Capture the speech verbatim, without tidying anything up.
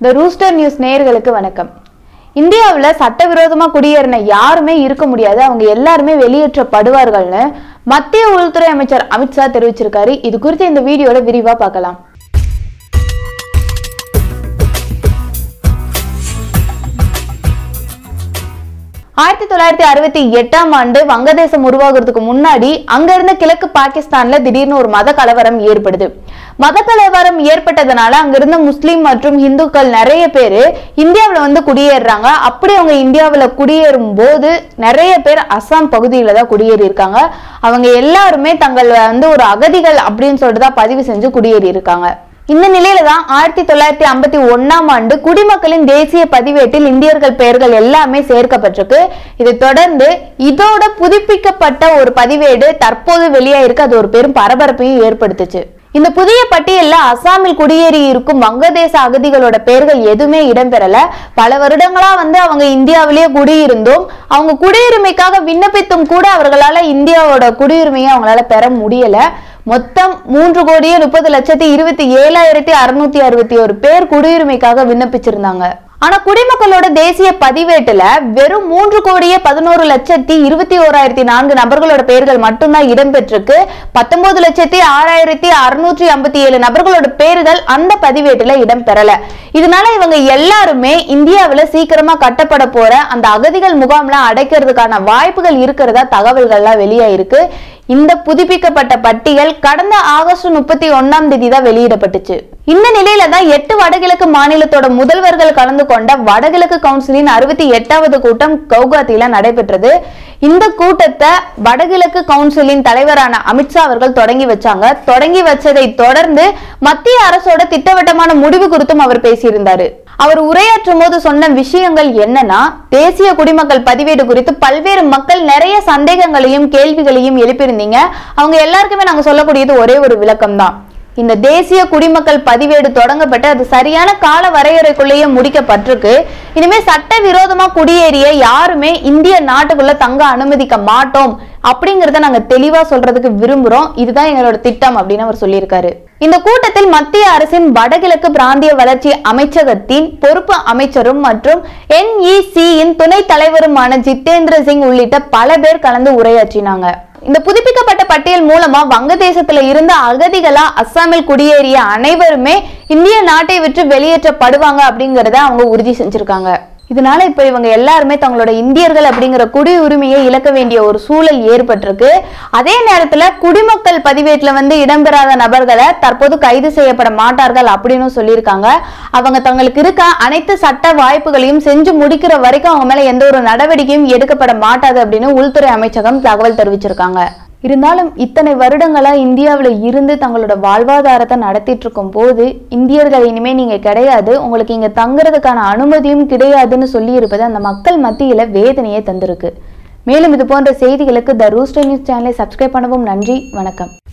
தி Rooster news நேயர்களுக்கு வணக்கம். இந்தியாவுல சட்டவிரோதமா குடியேறின யாருமே இருக்க முடியாது, அவங்க எல்லாருமே வெளியேற்றப்படுவார்கள்னு மத்திய உள்துறை அமைச்சர் அமித்ஷா தெரிவிச்சிருக்காரு. இது குறித்து இந்த வீடியோல விரிவா பார்க்கலாம். ஆயிரத்தி தொள்ளாயிரத்தி அறுபத்தி எட்டாம் ஆண்டு வங்கதேசம் உருவாகிறதுக்கு முன்னாடி அங்க இருந்த கிழக்கு பாகிஸ்தான்ல திடீர்னு ஒரு மத கலவரம் ஏற்படுது. மத கலவரம் ஏற்பட்டதுனால அங்க இருந்த முஸ்லிம் மற்றும் இந்துக்கள் நிறைய பேரு இந்தியாவில வந்து குடியேறாங்க. அப்படி அவங்க இந்தியாவில குடியேறும் போது நிறைய பேர் அசாம் பகுதியில தான் குடியேறி இருக்காங்க. அவங்க எல்லாருமே தங்கள் வந்து ஒரு அகதிகள் அப்படின்னு சொல்லிட்டு தான் பதிவு செஞ்சு குடியேறி இருக்காங்க. இந்த நிலையில தான் ஆயிரத்தி தொள்ளாயிரத்தி ஐம்பத்தி ஒன்னாம் ஆண்டு குடிமக்களின் தேசிய பதிவேட்டில் இந்தியர்கள் பெயர்கள் எல்லாமே சேர்க்கப்பட்டிருக்கு. இதை தொடர்ந்து இதோட புதுப்பிக்கப்பட்ட ஒரு பதிவேடு தற்போது வெளியாயிருக்கு. அது ஒரு பெரும் பரபரப்பையும் ஏற்படுத்துச்சு. இந்த புதிய பட்டியல்ல அசாமில் குடியேறி இருக்கும் வங்கதேச அகதிகளோட பெயர்கள் எதுவுமே இடம்பெறல. பல வருடங்களா வந்து அவங்க இந்தியாவிலேயே குடியிருந்தும் அவங்க குடியுரிமைக்காக விண்ணப்பித்தும் கூட அவர்களால இந்தியாவோட குடியுரிமையை அவங்களால பெற முடியல. மொத்தம் மூன்று கோடியே முப்பது லட்சத்தி இருபத்தி ஏழாயிரத்தி அறுநூத்தி அறுபத்தி ஒரு பேர் குடியுரிமைக்காக விண்ணப்பிச்சிருந்தாங்க. ஆனா குடிமக்களோட தேசிய பதிவேட்டுல வெறும் மூன்று கோடியே பதினோரு லட்சத்தி இருபத்தி ஓராயிரத்தி நான்கு நபர்களோட பெயர்கள் மட்டும்தான் இடம்பெற்றிருக்கு. பத்தொன்பது லட்சத்தி ஆறாயிரத்தி அறுநூற்றி ஐம்பத்தி ஏழு நபர்களோட பெயர்கள் அந்த பதிவேட்டுல இடம்பெறல. இதனால இவங்க எல்லாருமே இந்தியாவில சீக்கிரமா கட்டப்பட போற அந்த அகதிகள் முகாம்ல அடைக்கிறதுக்கான வாய்ப்புகள் இருக்கிறதா தகவல்கள்லாம் வெளியாயிருக்கு. இந்த புதுப்பிக்கப்பட்ட பட்டியல் கடந்த ஆகஸ்ட் முப்பத்தி ஒன்னாம் தேதி தான் வெளியிடப்பட்டுச்சு. இந்த நிலையில தான் எட்டு வடகிழக்கு மாநிலத்தோட முதல்வர்கள் கலந்து கொண்ட வடகிழக்கு கவுன்சிலின் அறுபத்தி எட்டாவது கூட்டம் கவுகாத்தியில நடைபெற்றது. இந்த கூட்டத்தை வடகிழக்கு கவுன்சிலின் தலைவரான அமித்ஷா அவர்கள் தொடங்கி வச்சாங்க. தொடங்கி வச்சதை தொடர்ந்து மத்திய அரசோட திட்டவட்டமான முடிவு குறித்தும் அவர் பேசியிருந்தாரு. அவர் உரையாற்றும் போது சொன்ன விஷயங்கள் என்னன்னா, தேசிய குடிமக்கள் பதிவேடு குறித்து பல்வேறு மக்கள் நிறைய சந்தேகங்களையும் கேள்விகளையும் எழுப்பியிருந்தீங்க. அவங்க எல்லாருக்குமே நாங்க சொல்லக்கூடியது ஒரே ஒரு விளக்கம் தான். இந்த தேசிய குடிமக்கள் பதிவேடு தொடங்கப்பட்டு அது சரியான கால வரையறைக்குள்ளேயே முடிக்கப்பட்டிருக்கு. இனிமே சட்ட விரோதமா குடியேறிய யாருமே இந்திய நாட்டுக்குள்ள தங்க அனுமதிக்க மாட்டோம் அப்படிங்கறத நாங்க தெளிவா சொல்றதுக்கு விரும்புறோம். இதுதான் எங்களோட திட்டம் அப்படின்னு அவர் சொல்லியிருக்காரு. இந்த கூட்டத்தில் மத்திய அரசின் வடகிழக்கு பிராந்திய வளர்ச்சி அமைச்சகத்தின் பொறுப்பு அமைச்சரும் மற்றும் என் இ சியின் துணை தலைவருமான ஜிதேந்திர சிங் உள்ளிட்ட பல பேர் கலந்து உரையாற்றினாங்க. இந்த புதுப்பிக்கப்பட்ட பட்டியல் மூலமா வங்கதேசத்துல இருந்த அகதிகளா அஸ்ஸாமில் குடியேறிய அனைவருமே இந்திய நாட்டை விட்டு வெளியேற்றப்படுவாங்க அப்படிங்கறத அவங்க உறுதி செஞ்சிருக்காங்க. இதனால இப்ப இவங்க எல்லாருமே தங்களோட இந்தியர்கள் அப்படிங்கிற குடியுரிமையை இழக்க வேண்டிய ஒரு சூழல் ஏற்பட்டிருக்கு. அதே நேரத்துல குடிமக்கள் பதிவேட்டுல வந்து இடம்பெறாத நபர்களை தற்போது கைது செய்யப்பட மாட்டார்கள் அப்படின்னு சொல்லியிருக்காங்க. அவங்க தங்களுக்கு இருக்க அனைத்து சட்ட வாய்ப்புகளையும் செஞ்சு முடிக்கிற வரைக்கும் அவங்க மேல எந்த ஒரு நடவடிக்கையும் எடுக்கப்பட மாட்டாது அப்படின்னு உள்துறை அமைச்சகம் தகவல் தெரிவிச்சிருக்காங்க. இருந்தாலும் இத்தனை வருடங்களா இந்தியாவில இருந்து தங்களோட வாழ்வாதாரத்தை நடத்திட்டு இருக்கும் போது இந்தியர்கள் இனிமே நீங்க கிடையாது, உங்களுக்கு இங்க தங்குறதுக்கான அனுமதியும் கிடையாதுன்னு சொல்லி இருப்பது அந்த மக்கள் மத்தியில வேதனையை தந்திருக்கு. மேலும் இது போன்ற செய்திகளுக்கு தி ரூஸ்டர் நியூஸ் சேனலை சப்ஸ்கிரைப் பண்ணவும் நன்றி. வணக்கம்.